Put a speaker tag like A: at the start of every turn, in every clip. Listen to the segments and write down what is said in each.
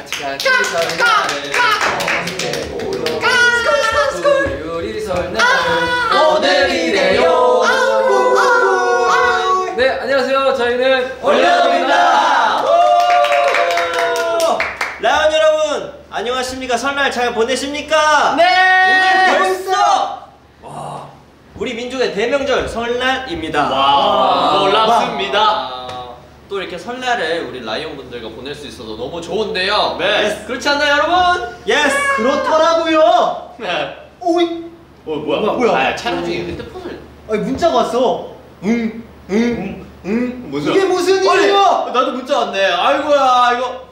A: 같이 설날을 우리 설날 오늘이래요. 네, 안녕하세요. 저희는 올려놓습니다.
B: 라이온 여러분, 안녕하십니까? 설날 잘 보내십니까?
A: 네.
B: 오늘 벌써 우리 민족의 대명절 설날입니다.
A: 와,
C: 놀랍습니다.
A: 또 이렇게 설날을 우리 라이온 분들과 보낼 수 있어서 너무 좋은데요.
C: 네.
A: 그렇지 않나요, 여러분?
B: 예스, 그렇더라고요.
C: 네.
B: 오이,
C: 뭐야?
A: 아, 촬영 중에 핸드폰을.
B: 아니 문자가 왔어.
C: 무슨?
B: 이게 무슨 일이야?
C: 나도 문자 왔네. 아이고야, 이거.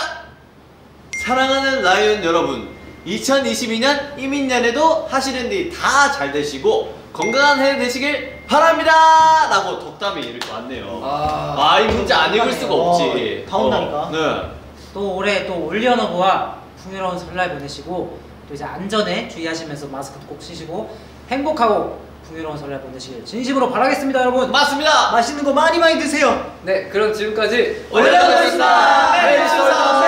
C: 사랑하는 라이온 여러분, 2022년 이민년에도 하시는 일 다 잘 되시고 건강한 해 되시길 바랍니다. 라고 덕담이 이렇게 왔네요. 이 문자 안 읽을 수가 없지.
B: 다 온다니까.
C: 네.
D: 또 올해 또 올리언어부와 풍요로운 설날 보내시고 또 이제 안전에 주의하시면서 마스크도 꼭 쓰시고 행복하고 풍요로운 설날 보내시길 진심으로 바라겠습니다, 여러분.
C: 맞습니다.
B: 맛있는 거 많이 드세요.
A: 네, 그럼 지금까지
C: 올려놓습니다.
A: 메리 크리스마스.